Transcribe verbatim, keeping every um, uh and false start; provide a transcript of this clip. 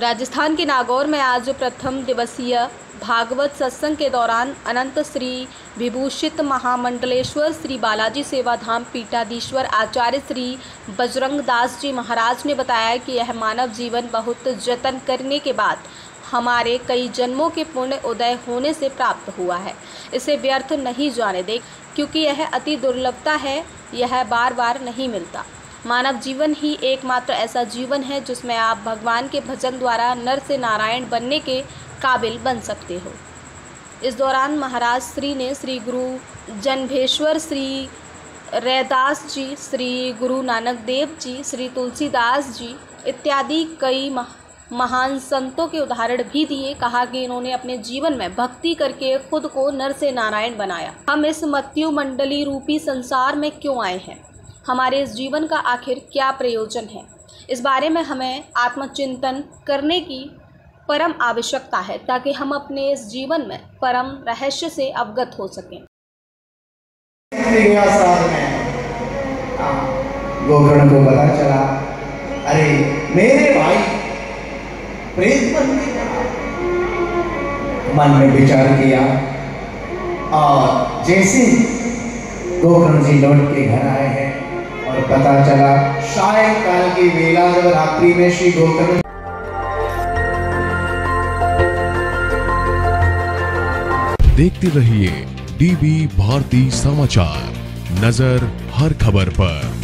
राजस्थान के नागौर में आज प्रथम दिवसीय भागवत सत्संग के दौरान अनंत श्री विभूषित महामंडलेश्वर श्री बालाजी सेवाधाम पीठाधीश्वर आचार्य श्री बजरंग दास जी महाराज ने बताया कि यह मानव जीवन बहुत जतन करने के बाद हमारे कई जन्मों के पुण्य उदय होने से प्राप्त हुआ है। इसे व्यर्थ नहीं जाने दें, क्योंकि यह अति दुर्लभता है, यह बार बार नहीं मिलता। मानव जीवन ही एकमात्र ऐसा जीवन है जिसमें आप भगवान के भजन द्वारा नर से नारायण बनने के काबिल बन सकते हो। इस दौरान महाराज श्री ने श्री गुरु जन्भेश्वर श्री रैदास जी, श्री गुरु नानक देव जी, श्री तुलसीदास जी इत्यादि कई महान संतों के उदाहरण भी दिए। कहा कि इन्होंने अपने जीवन में भक्ति करके खुद को नर से नारायण बनाया। हम इस मत्यु मंडली रूपी संसार में क्यों आए हैं, हमारे इस जीवन का आखिर क्या प्रयोजन है, इस बारे में हमें आत्मचिंतन करने की परम आवश्यकता है, ताकि हम अपने इस जीवन में परम रहस्य से अवगत हो सकें। गोकर्ण को पता चला, अरे मेरे भाई प्रेत बन गया। मन में विचार किया और जैसे गोकर्ण जी लौट के घर आए हैं और पता चला सायंकाल की वेला जब रात्रि में श्री गोकर्ण देखते रहिए डीबी भारती समाचार, नजर हर खबर पर।